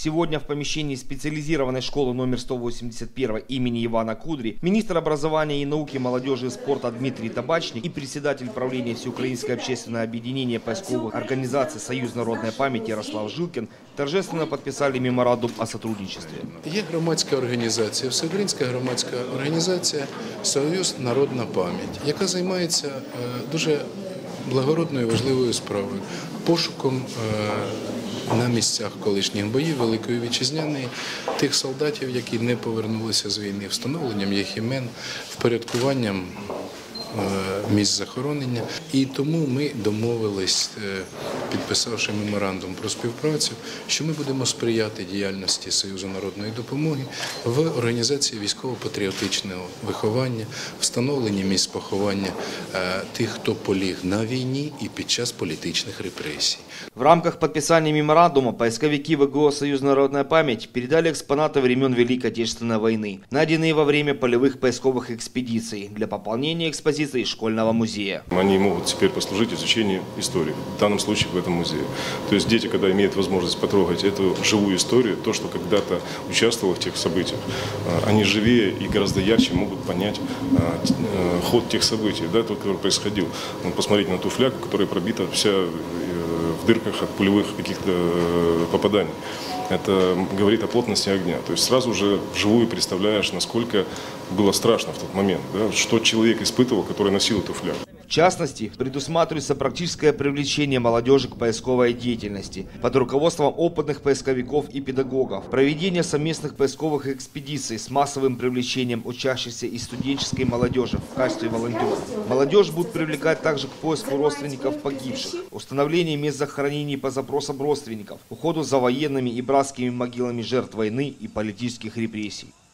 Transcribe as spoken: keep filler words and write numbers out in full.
Сегодня в помещении специализированной школы номер сто восемьдесят один имени Ивана Кудри министр образования и науки, молодежи и спорта Дмитрий Табачник и председатель правления Всеукраинское общественное объединение поисковых организаций «Союз народной памяти» Ярослав Жилкин торжественно подписали меморандум о сотрудничестве. Є громадська організація, Всеукраїнська громадська організація «Союз народна пам'ять», яка займається дуже благородною важливою справою – пошуком на місцях колишніх боїв Великої Вітчизняної тих солдатів, які не повернулися з війни, встановленням їх імен, впорядкуванням місць захоронення. І тому ми домовились, підписавши меморандум про співпрацю, що ми будемо сприяти діяльності Союзу народної допомоги в організації військово-патріотичного виховання, встановленні місць поховання тих, хто поліг на війні і під час політичних репресій. В рамках подписания меморандума поисковики ВГО «Союз народная память» передали экспонаты времен Великой Отечественной войны, найденные во время полевых поисковых экспедиций, для пополнения экспозиции школьного музея. Они могут теперь послужить изучению истории, в данном случае в этом музее. То есть дети, когда имеют возможность потрогать эту живую историю, то, что когда-то участвовало в тех событиях, они живее и гораздо ярче могут понять ход тех событий, да, тот, который происходил. Посмотрите на ту флягу, которая пробита вся в дырках от пулевых каких-то попаданий. Это говорит о плотности огня. То есть сразу же вживую представляешь, насколько было страшно в тот момент, да, что человек испытывал, который носил эту флягу. В частности, предусматривается практическое привлечение молодежи к поисковой деятельности под руководством опытных поисковиков и педагогов, проведение совместных поисковых экспедиций с массовым привлечением учащихся и студенческой молодежи в качестве волонтеров. Молодежь будут привлекать также к поиску родственников погибших, установлению мест захоронений по запросам родственников, уходу за военными и братскими могилами жертв войны и политических репрессий.